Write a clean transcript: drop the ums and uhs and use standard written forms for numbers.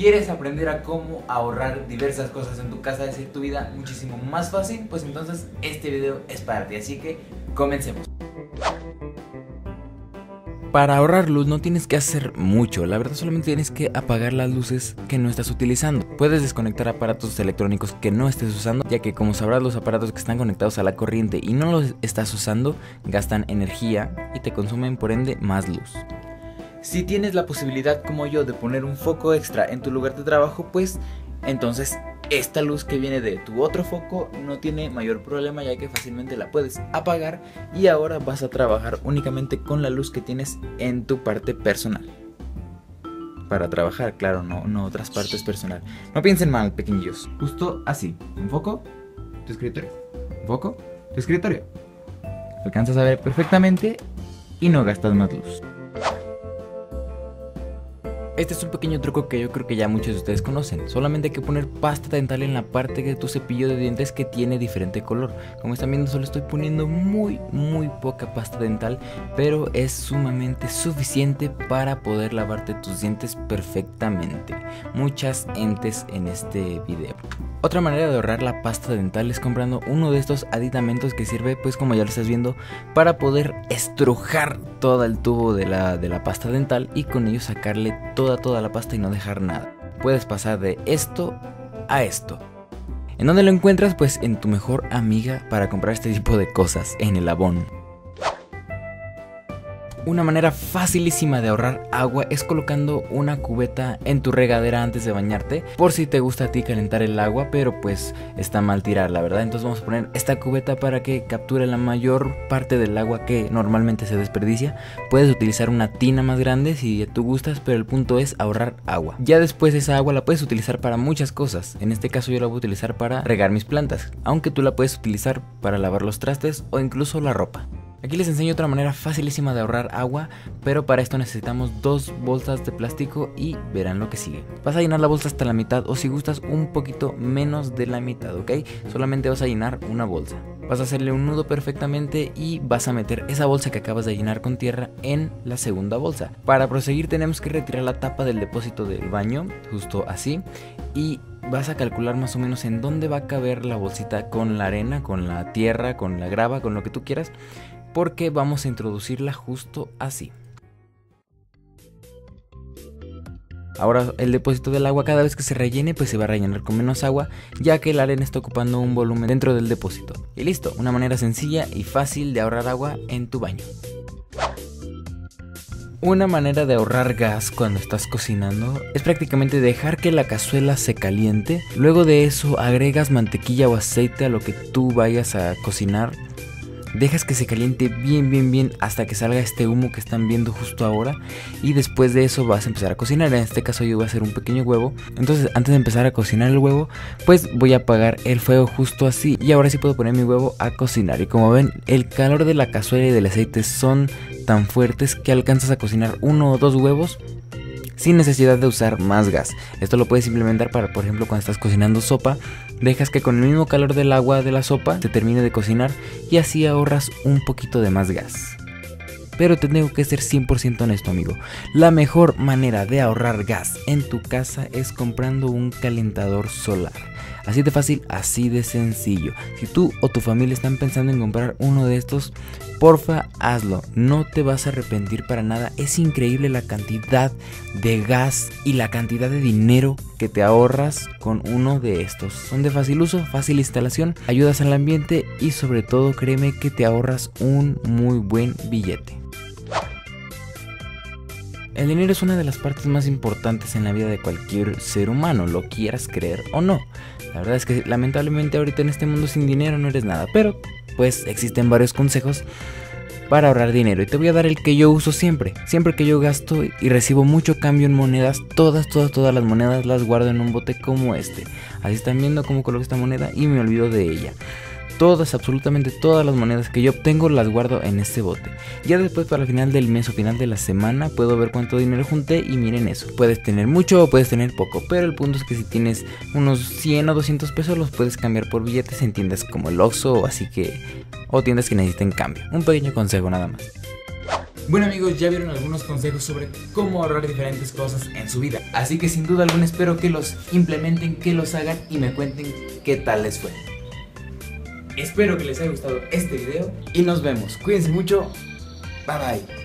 ¿Quieres aprender a cómo ahorrar diversas cosas en tu casa y hacer tu vida muchísimo más fácil? Pues entonces este video es para ti, así que comencemos. Para ahorrar luz no tienes que hacer mucho, la verdad solamente tienes que apagar las luces que no estás utilizando. Puedes desconectar aparatos electrónicos que no estés usando, ya que como sabrás los aparatos que están conectados a la corriente y no los estás usando gastan energía y te consumen por ende más luz. Si tienes la posibilidad como yo de poner un foco extra en tu lugar de trabajo, pues entonces esta luz que viene de tu otro foco no tiene mayor problema, ya que fácilmente la puedes apagar y ahora vas a trabajar únicamente con la luz que tienes en tu parte personal. Para trabajar, claro, no otras partes personal. No piensen mal, pequeñillos. Justo así. Un foco, tu escritorio. Un foco, tu escritorio. Alcanzas a ver perfectamente y no gastas más luz. Este es un pequeño truco que yo creo que ya muchos de ustedes conocen. Solamente hay que poner pasta dental en la parte de tu cepillo de dientes que tiene diferente color. Como están viendo, solo estoy poniendo muy poca pasta dental, pero es sumamente suficiente para poder lavarte tus dientes perfectamente. Muchas entes en este video. Otra manera de ahorrar la pasta dental es comprando uno de estos aditamentos que sirve, pues como ya lo estás viendo, para poder estrujar todo el tubo de la pasta dental y con ello sacarle toda la pasta y no dejar nada. Puedes pasar de esto a esto. ¿En dónde lo encuentras? Pues en tu mejor amiga para comprar este tipo de cosas, en el Avon. Una manera facilísima de ahorrar agua es colocando una cubeta en tu regadera antes de bañarte, por si te gusta a ti calentar el agua, pero pues está mal tirar, la verdad. Entonces vamos a poner esta cubeta para que capture la mayor parte del agua que normalmente se desperdicia. Puedes utilizar una tina más grande si tú gustas, pero el punto es ahorrar agua. Ya después esa agua la puedes utilizar para muchas cosas. En este caso yo la voy a utilizar para regar mis plantas, aunque tú la puedes utilizar para lavar los trastes o incluso la ropa. Aquí les enseño otra manera facilísima de ahorrar agua, pero para esto necesitamos 2 bolsas de plástico y verán lo que sigue. Vas a llenar la bolsa hasta la mitad o si gustas un poquito menos de la mitad, ¿ok? Solamente vas a llenar una bolsa. Vas a hacerle un nudo perfectamente y vas a meter esa bolsa que acabas de llenar con tierra en la segunda bolsa. Para proseguir tenemos que retirar la tapa del depósito del baño, justo así, y vas a calcular más o menos en dónde va a caber la bolsita con la arena, con la tierra, con la grava, con lo que tú quieras, porque vamos a introducirla justo así. Ahora el depósito del agua, cada vez que se rellene, pues se va a rellenar con menos agua, ya que la arena está ocupando un volumen dentro del depósito. Y listo, una manera sencilla y fácil de ahorrar agua en tu baño. Una manera de ahorrar gas cuando estás cocinando es prácticamente dejar que la cazuela se caliente. Luego de eso agregas mantequilla o aceite a lo que tú vayas a cocinar. Dejas que se caliente bien hasta que salga este humo que están viendo justo ahora. Y después de eso vas a empezar a cocinar. En este caso yo voy a hacer un pequeño huevo. Entonces antes de empezar a cocinar el huevo, pues voy a apagar el fuego justo así. Y ahora sí puedo poner mi huevo a cocinar. Y como ven, el calor de la cazuela y del aceite son tan fuertes que alcanzas a cocinar 1 o 2 huevos sin necesidad de usar más gas. Esto lo puedes implementar para, por ejemplo, cuando estás cocinando sopa, dejas que con el mismo calor del agua de la sopa te termine de cocinar y así ahorras un poquito de más gas. Pero te tengo que ser 100% honesto, amigo. La mejor manera de ahorrar gas en tu casa es comprando un calentador solar. Así de fácil, así de sencillo. Si tú o tu familia están pensando en comprar uno de estos, porfa, hazlo. No te vas a arrepentir para nada. Es increíble la cantidad de gas y la cantidad de dinero que te ahorras con uno de estos. Son de fácil uso, fácil instalación, ayudas al ambiente y sobre todo créeme que te ahorras un muy buen billete. El dinero es una de las partes más importantes en la vida de cualquier ser humano, lo quieras creer o no. La verdad es que lamentablemente ahorita en este mundo sin dinero no eres nada, pero pues existen varios consejos para ahorrar dinero y te voy a dar el que yo uso siempre. Siempre que yo gasto y recibo mucho cambio en monedas, todas las monedas las guardo en un bote como este. Así están viendo cómo coloco esta moneda y me olvido de ella. Absolutamente todas las monedas que yo obtengo las guardo en este bote. Ya después para el final del mes o final de la semana puedo ver cuánto dinero junté y miren eso. Puedes tener mucho o puedes tener poco, pero el punto es que si tienes unos 100 o 200 pesos los puedes cambiar por billetes en tiendas como el Oxxo o tiendas que necesiten cambio. Un pequeño consejo nada más. Bueno amigos, ya vieron algunos consejos sobre cómo ahorrar diferentes cosas en su vida. Así que sin duda alguna espero que los implementen, que los hagan y me cuenten qué tal les fue. Espero que les haya gustado este video y nos vemos. Cuídense mucho. Bye bye.